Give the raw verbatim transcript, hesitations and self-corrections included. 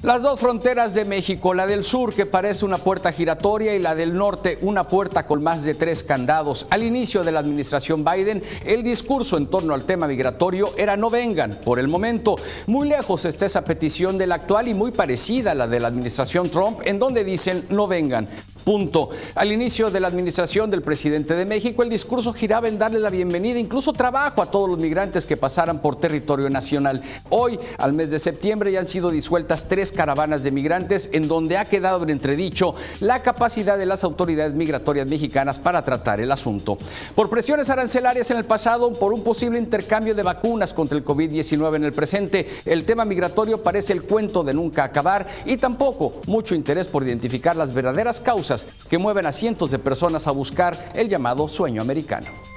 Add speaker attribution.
Speaker 1: Las dos fronteras de México, la del sur que parece una puerta giratoria y la del norte una puerta con más de tres candados. Al inicio de la administración Biden, el discurso en torno al tema migratorio era no vengan. Por el momento, muy lejos está esa petición de la actual y muy parecida a la de la administración Trump, en donde dicen no vengan. Punto. Al inicio de la administración del presidente de México, el discurso giraba en darle la bienvenida, incluso trabajo a todos los migrantes que pasaran por territorio nacional. Hoy, al mes de septiembre, ya han sido disueltas tres caravanas de migrantes en donde ha quedado en entredicho la capacidad de las autoridades migratorias mexicanas para tratar el asunto. Por presiones arancelarias en el pasado, por un posible intercambio de vacunas contra el COVID diecinueve en el presente, el tema migratorio parece el cuento de nunca acabar y tampoco mucho interés por identificar las verdaderas causas que mueven a cientos de personas a buscar el llamado sueño americano.